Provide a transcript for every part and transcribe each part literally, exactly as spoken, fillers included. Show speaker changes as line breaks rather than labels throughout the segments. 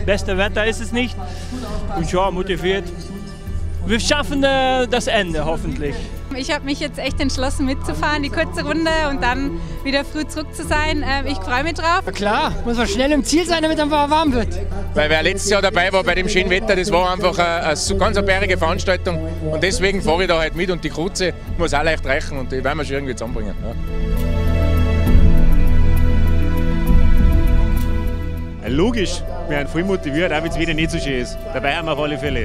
beste Wetter ist es nicht. Und ja, motiviert. Wir schaffen äh, das Ende hoffentlich.
Ich habe mich jetzt echt entschlossen mitzufahren, die kurze Runde und dann wieder früh zurück zu sein. Ich freue mich drauf.
Na klar, muss man schnell im Ziel sein, damit es einfach warm wird.
Weil wer letztes Jahr dabei war bei dem schönen Wetter, das war einfach eine, eine ganz eine bärige Veranstaltung. Und deswegen fahre ich da halt mit und die Kreuze muss auch leicht reichen und die werden wir schon irgendwie zusammenbringen. Ja.
Logisch, wir sind voll motiviert, auch wenn es wieder nicht so schön ist. Dabei haben wir auf alle Fälle.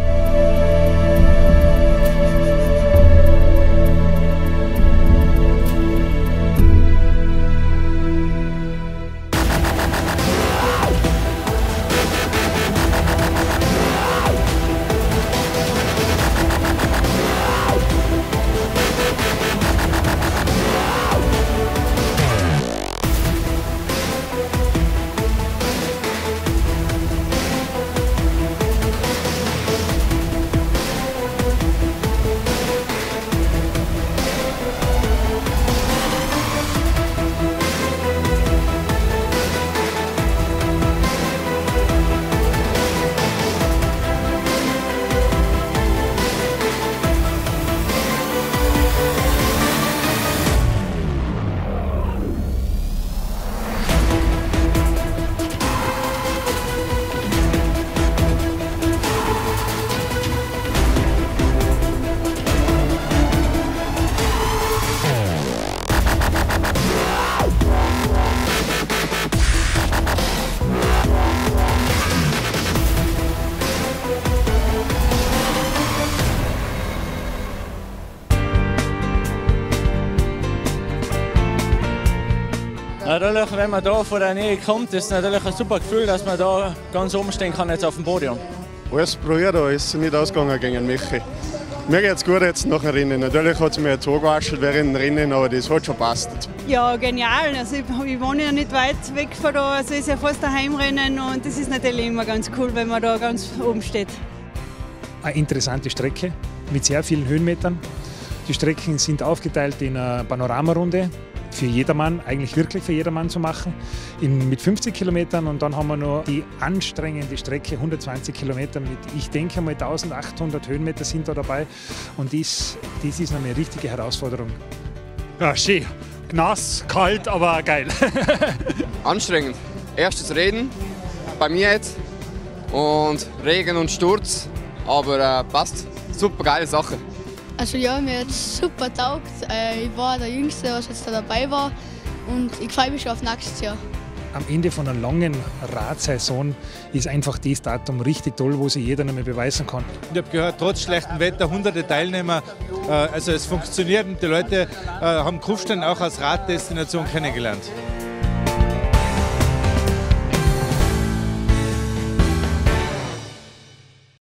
Natürlich, wenn man da von der Nähe kommt, ist es natürlich ein super Gefühl, dass man da ganz oben stehen kann jetzt auf dem Podium.
Alles probiert, da ist es nicht ausgegangen gegen Michi. Mir geht es gut jetzt nach dem Rennen. Natürlich hat es mir jetzt angewaschelt während dem Rennen, aber das hat schon passt.
Ja, genial. Also ich, ich wohne ja nicht weit weg von da, also ist ja fast ein Heimrennen und das ist natürlich immer ganz cool, wenn man da ganz oben steht.
Eine interessante Strecke mit sehr vielen Höhenmetern. Die Strecken sind aufgeteilt in eine Panoramarunde. Für jedermann, eigentlich wirklich für jedermann zu machen, in, mit fünfzig Kilometern und dann haben wir noch die anstrengende Strecke, hundertzwanzig Kilometer mit, ich denke mal eintausendachthundert Höhenmeter sind da dabei und dies, dies ist eine richtige Herausforderung.
Ja, schön. Nass, kalt, aber geil.
Anstrengend. Erstes Reden bei mir jetzt und Regen und Sturz, aber äh, passt. Super geile Sache.
Also ja, mir hat es super getaugt. Ich war der Jüngste, was jetzt da dabei war und ich freue mich schon auf nächstes Jahr.
Am Ende von einer langen Radsaison ist einfach das Datum richtig toll, wo sich jeder noch mal beweisen kann.
Ich habe gehört, trotz schlechtem Wetter hunderte Teilnehmer. Also es funktioniert und die Leute haben Kufstein auch als Raddestination kennengelernt.